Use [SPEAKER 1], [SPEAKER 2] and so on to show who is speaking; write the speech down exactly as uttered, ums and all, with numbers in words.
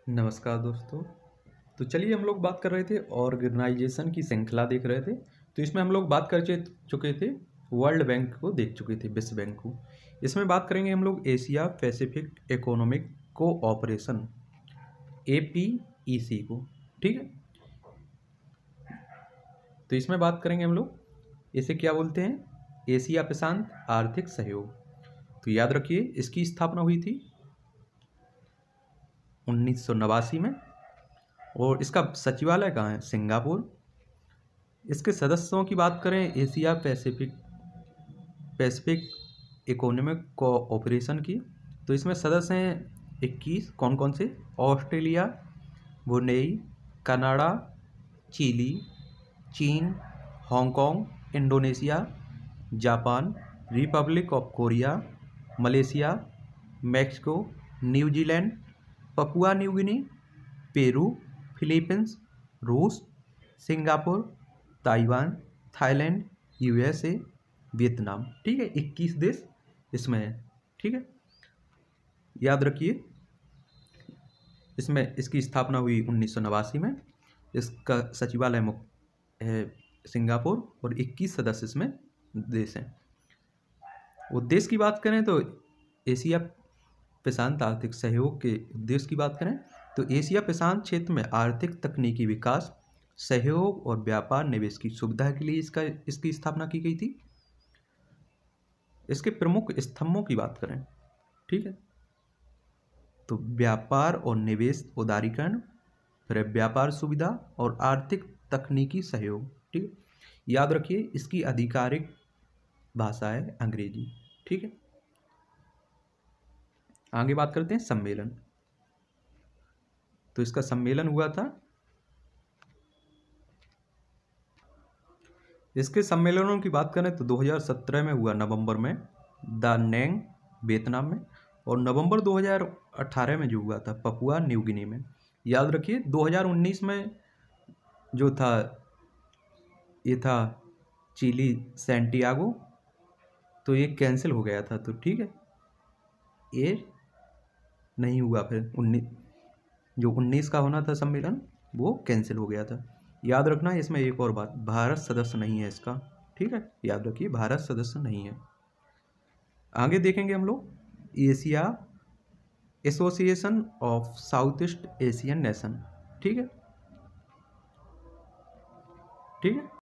[SPEAKER 1] नमस्कार दोस्तों। तो चलिए हम लोग बात कर रहे थे ऑर्गेनाइजेशन की श्रृंखला देख रहे थे। तो इसमें हम लोग बात कर चे- चुके थे, वर्ल्ड बैंक को देख चुके थे, विश्व बैंक को। इसमें बात करेंगे हम लोग Asia Pacific economic cooperation A P E C को। ठीक है, तो इसमें बात करेंगे हम लोग, इसे क्या बोलते हैं, एशिया प्रशांत आर्थिक सहयोग। तो याद रखिए इसकी स्थापना हुई थी उन्नीस सौ नवासी में और इसका सचिवालय कहाँ है, सिंगापुर। इसके सदस्यों की बात करें, Asia Pacific Pacific economic cooperation की, तो इसमें सदस्य हैं इक्कीस। कौन कौन से, ऑस्ट्रेलिया, ब्रुनेई, कनाडा, चिली, चीन, Hong Kong, Indonesia, Japan, Republic of Korea, Malaysia, Mexico, New Zealand, Papua New Guinea, Peru, Philippines, रूस, Singapore, Taiwan, Thailand, USA, Vietnam. ठीक है, इक्कीस देश इसमें है। ठीक है, याद रखिए इसमें इसकी स्थापना हुई उन्नीस सौ नवासी में। इसका सचिवालय मुख्य है सिंगापुर और इक्कीस सदस्य इसमें देश हैं। उद्देश्य की बात करें तो एशिया प्रशांत आर्थिक सहयोग के उद्देश्य की बात करें तो एशिया प्रशांत क्षेत्र में आर्थिक तकनीकी विकास, सहयोग और व्यापार निवेश की सुविधा के लिए इसका इसकी स्थापना की गई थी। इसके प्रमुख स्तंभों की बात करें, ठीक है, तो व्यापार और निवेश उदारीकरण, फिर व्यापार सुविधा और आर्थिक तकनीकी सहयोग। ठीक है, याद रखिए इसकी आधिकारिक भाषा है अंग्रेजी। ठीक है, आगे बात करते हैं सम्मेलन। तो इसका सम्मेलन हुआ था, इसके सम्मेलनों की बात करें तो दो हज़ार सत्रह में हुआ नवंबर में दा नैंग वियतनाम में, और नवंबर दो हज़ार अठारह में जो हुआ था पपुआ न्यू गिनी में। याद रखिए दो हज़ार उन्नीस में जो था ये था चिली सैंटियागो, तो ये कैंसिल हो गया था। तो ठीक है, ये नहीं हुआ। फिर उन्नीस जो उन्नीस का होना था सम्मेलन वो कैंसिल हो गया था। याद रखना इसमें एक और बात, भारत सदस्य नहीं है इसका। ठीक है, याद रखिए भारत सदस्य नहीं है। आगे देखेंगे हम लोग Asia Association of South East Asian Nation. ठीक है, ठीक है,